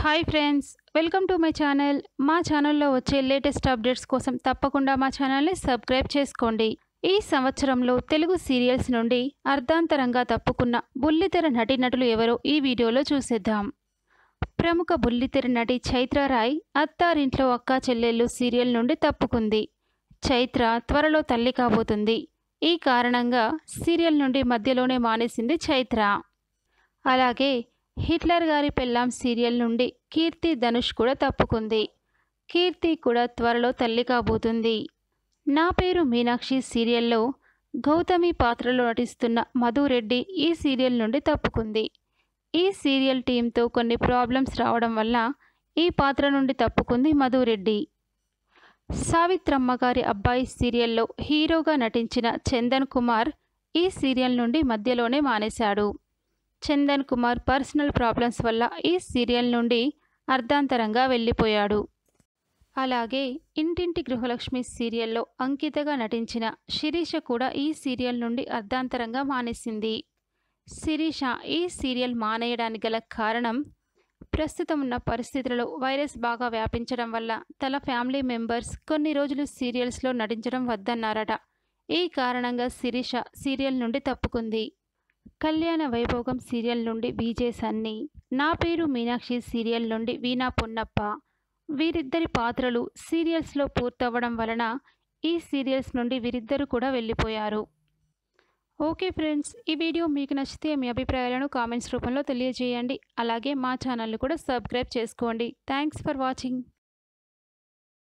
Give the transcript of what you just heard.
Hi friends, welcome to my channel. మా ఛానల్లో వచ్చే లేటెస్ట్ అప్డేట్స్ కోసం తప్పకుండా మా ఛానల్ని సబ్స్క్రైబ్ చేసుకోండి. ఈ సంవత్సరంలో తెలుగు సీరియల్స్ నుండి అర్ధాంతరంగా తప్పుకున్న బుల్లితెర నటీనటులు ఎవరో ఈ వీడియోలో చూసేద్దాం. ప్రముఖ బుల్లితెర నటి చైత్ర రాయ్ అత్తారింట్లో అక్కా చెల్లెళ్ళు సీరియల్ నుండి తప్పుకుంది. చైత్ర త్వరలో తల్లి కాబోతుంది. ఈ కారణంగా సీరియల్ నుండి మధ్యలోనే మానేసింది చైత్ర. అలాగే హిట్లర్ గారి పెళ్ళాం సీరియల్ నుండి కీర్తి ధనుష్ కూడా తప్పుకుంది. కీర్తి కూడా త్వరలో తల్లి కాబోతుంది. నా పేరు మీనాక్షి సీరియల్లో గౌతమి పాత్రలో నటిస్తున్న మధు రెడ్డి ఈ సీరియల్ నుండి తప్పుకుంది. ఈ సీరియల్ టీంతో కొన్ని ప్రాబ్లమ్స్ రావడం వల్ల ఈ పాత్ర నుండి తప్పుకుంది మధు రెడ్డి. సావిత్రమ్మ గారి అబ్బాయి సీరియల్లో హీరోగా నటించిన చందన్ కుమార్ ఈ సీరియల్ నుండి మధ్యలోనే మానేశాడు. చందన్ కుమార్ పర్సనల్ ప్రాబ్లమ్స్ వల్ల ఈ సీరియల్ నుండి అర్ధాంతరంగా వెళ్ళిపోయాడు. అలాగే ఇంటింటి గృహలక్ష్మి సీరియల్లో అంకితగా నటించిన శిరీష కూడా ఈ సీరియల్ నుండి అర్ధాంతరంగా మానేసింది. శిరీష ఈ సీరియల్ మానేయడానికి గల కారణం ప్రస్తుతం ఉన్న పరిస్థితులలో వైరస్ బాగా వ్యాపించడం వల్ల తన ఫ్యామిలీ మెంబర్స్ కొన్ని రోజులు సీరియల్స్లో నటించడం వద్దన్నారట. ఈ కారణంగా శిరీష సీరియల్ నుండి తప్పుకుంది. కళ్యాణ వైభోగం సీరియల్ నుండి విజే సన్నీ, నా పేరు మీనాక్షి సీరియల్ నుండి వీణా పొన్నప్ప, వీరిద్దరి పాత్రలు సీరియల్స్లో పూర్తవ్వడం వలన ఈ సీరియల్స్ నుండి వీరిద్దరూ కూడా వెళ్ళిపోయారు. ఓకే ఫ్రెండ్స్, ఈ వీడియో మీకు నచ్చితే మీ అభిప్రాయాలను కామెంట్స్ రూపంలో తెలియజేయండి. అలాగే మా ఛానల్ని కూడా సబ్స్క్రైబ్ చేసుకోండి. Thanks for watching.